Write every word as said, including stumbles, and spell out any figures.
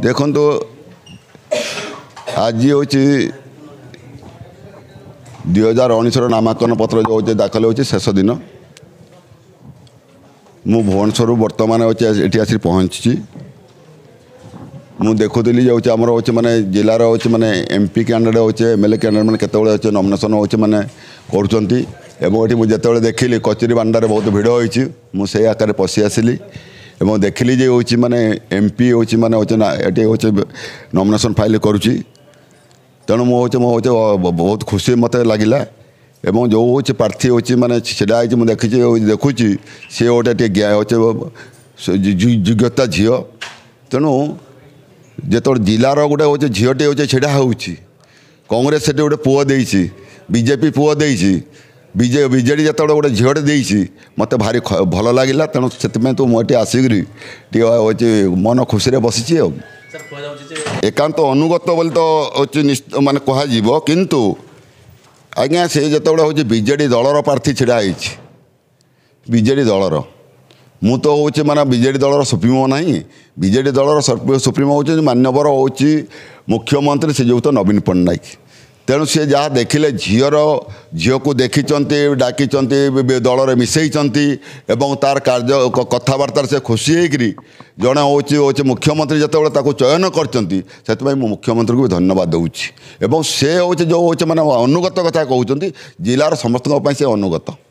देखो तो आज हूँ दुई हजार उन्नीस नामांकन पत्र जो हो दाखल हो शेष दिन मु भुवनेश्वर बर्तमान ये आसी पहुँची मु देखुली जो आमर हो माने जिलार हो माने एमपी कैंडिडेट हो एमएलए कैंडिडेट मैंने केत नॉमिनेशन हो माने कर मुझे देखिली कचेरी बांडारे बहुत भिड़ होती मुझे आकार पशि आसली एवं देखिली जे हूँ माने एमपी हूँ माने ये हूँ नॉमिनेशन फाइल करुँची तेणु मुझे मुझे बहुत खुशी मत लगिला एवं जो हूँ प्रार्थी हूँ माने सीधा मुझे देखी देखुची सी गोटे योग्यता झील तेणु जो जिलार गोटे हूँ झीटे हूँ छेड़ा हो कांग्रेस से गोटे पुओ देसी बीजेपी पुओ देसी बीजे बीजेडी जो गोटे झीटे देसी मत भारी भल लगिला तेणु से तो मुझे आसिक हूँ मन खुशी बसी एकांत अनुगत बोली तो हूँ माने कह किंतु आज्ञा से जो हूँ बीजेडी दलर प्रार्थी छिड़ा बीजेडी दलर मु तो हूँ माने बीजेडी दलर सुप्रीमो ना बीजेडी दलर सुप्रीमो हूँ मान्यवर हूँ मुख्यमंत्री श्रीजुक्त नवीन पट्टनायक तेणु सी जहाँ देखिले झीर झील को देखी डाकी दल में मिसई तार कार्य कथबार्तार से खुशी होकरी जड़े हूँ मुख्यमंत्री जो चयन कर मुख्यमंत्री को भी धन्यवाद दूँ से हूँ जो हूँ माने अनुगत कथा कहते जिलार समस्त से अनुगत।